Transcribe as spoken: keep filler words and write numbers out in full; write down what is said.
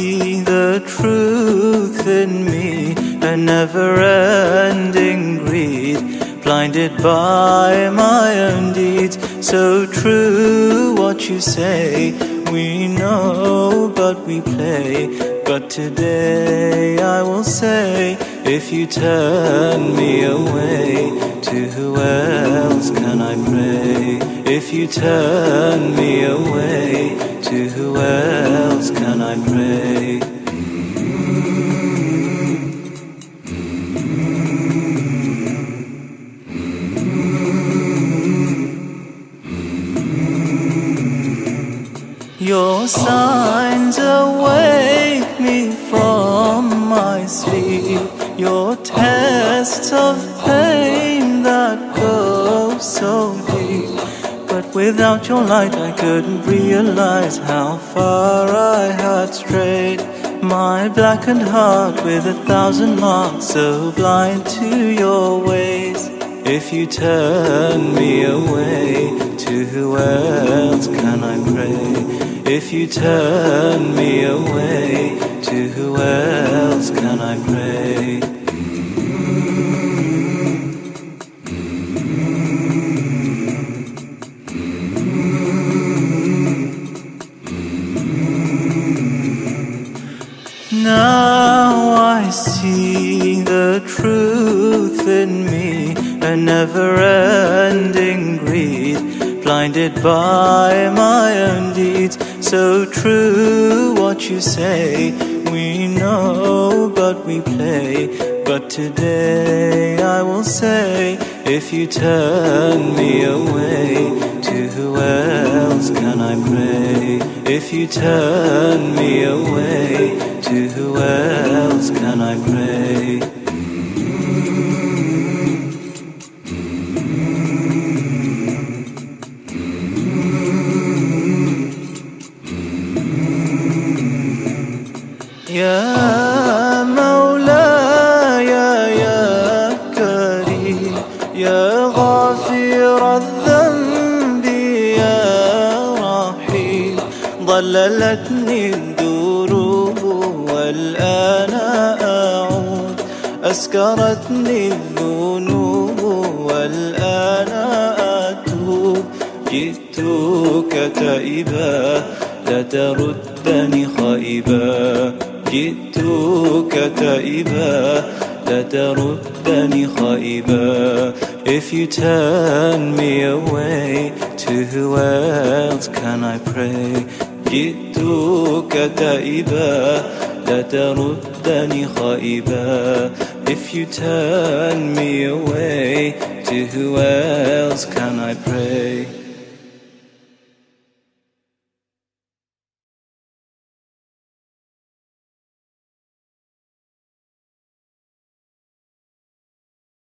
see the truth in me, a never-ending greed, blinded by my own deeds. So true what you say, we know but we play. But today I will say, if you turn me away, to who else can I pray? If you turn me away, to who else can I pray? Your signs awake me from my sleep, your tests of pain that go so deep. But without your light I couldn't realize how far I had strayed. My blackened heart with a thousand marks, so blind to your ways. If you turn me away, to who else can I pray? If you turn me away, to who else can I pray? Now I see the truth in me, a never-ending greed, blinded by my own deeds. So true what you say, we know but we play. But today I will say, if you turn me away, to who else can I pray? If you turn me away, to who else can I pray? يا مولاي يا كريم يا غافر الذنب يا رحيم، ضللتني الدروب والآن أعود، أسكرتني الذنوب والآن أتوب. جئتك تائبا لا تردني خائبا، جئتك تائبا لا تردني خائبا. If you turn me away, to who else can I pray? جئتك تائبا لا تردني خائبا. If you turn me away, to who else can I pray?